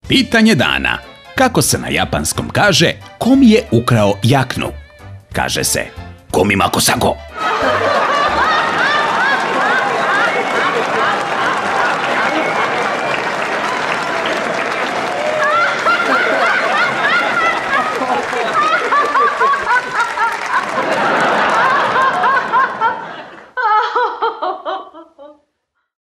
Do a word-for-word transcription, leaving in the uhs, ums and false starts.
Pitanje dana. Kako se na japanskom kaže ko mi je ukrao jaknu? Kaže se komi mako sago.